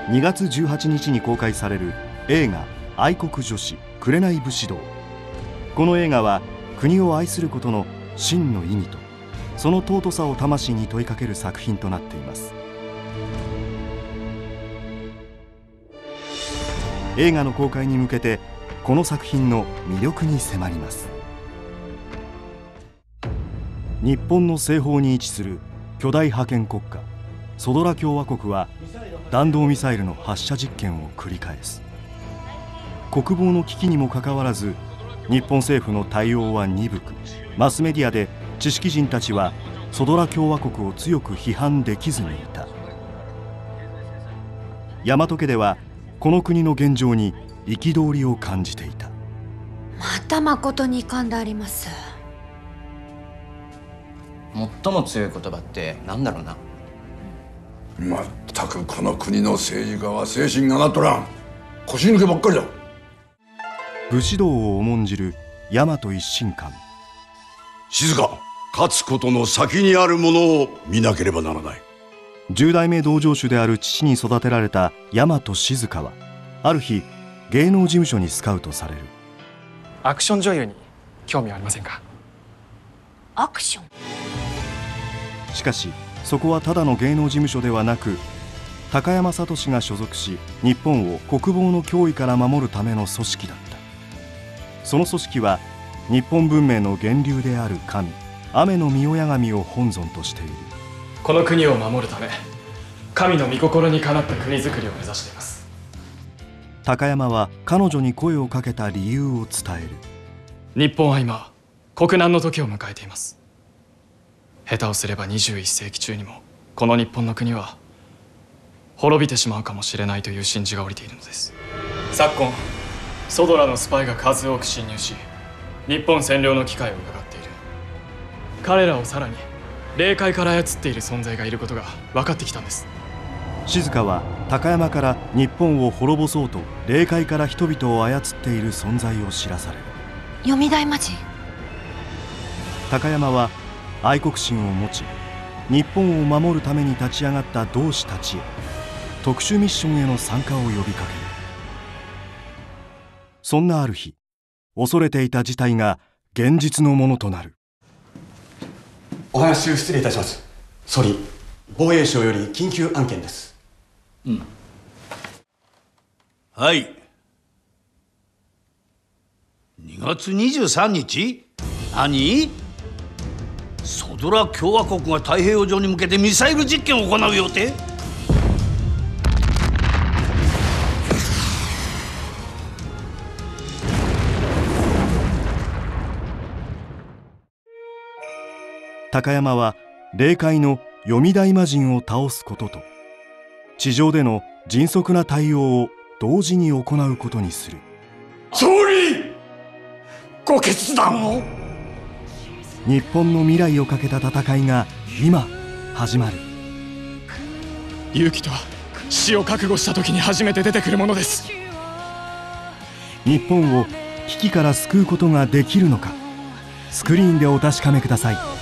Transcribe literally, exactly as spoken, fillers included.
にがつじゅうはちにちに公開される映画「愛国女子紅武士道」。この映画は国を愛することの真の意味とその尊さを魂に問いかける作品となっています。映画の公開に向けてこの作品の魅力に迫ります。日本の西方に位置する巨大覇権国家ソドラ共和国は弾道ミサイルの発射実験を繰り返す。国防の危機にもかかわらず日本政府の対応は鈍く、マスメディアで知識人たちはソドラ共和国を強く批判できずにいた。大和家ではこの国の現状に憤りを感じていた。 また誠に遺憾であります。 最も強い言葉って何だろうな。 まったくこの国の政治家は精神がなっとらん。腰抜けばっかりだ。 武士道を重んじる大和一心館。 静か。勝つことの先にあるものを見なければならない。 十代目道場主である父に育てられた大和静香はある日芸能事務所にスカウトされる。 アクション女優に興味はありませんか？ アクション。 しかしそこはただの芸能事務所ではなく、高山聡が所属し日本を国防の脅威から守るための組織だった。その組織は日本文明の源流である神雨の御親神を本尊としている。 この国を守るため神の御心にかなった国づくりを目指しています。 高山は彼女に声をかけた理由を伝える。 日本は今国難の時を迎えています。下手をすればにじゅういっせいき中にもこの日本の国は滅びてしまうかもしれないという神事が降りているのです。昨今ソドラのスパイが数多く侵入し日本占領の機会を伺っている。彼らをさらに霊界から操っている存在がいることが分かってきたんです。 静香は高山から日本を滅ぼそうと霊界から人々を操っている存在を知らされる。 読み大魔人。 高山は愛国心を持ち日本を守るために立ち上がった同志たちへ特殊ミッションへの参加を呼びかける。そんなある日、恐れていた事態が現実のものとなる。 お話を失礼いたします。総理、防衛省より緊急案件です。 うん。はい。にがつにじゅうさんにち？何？ソドラ共和国が太平洋上に向けてミサイル実験を行う予定？ 高山は霊界の読大魔人を倒すことと地上での迅速な対応を同時に行うことにする。 総理、ご決断を。 日本の未来をかけた戦いが今始まる。 勇気とは死を覚悟した時に初めて出てくるものです。 日本を危機から救うことができるのか、スクリーンでお確かめください。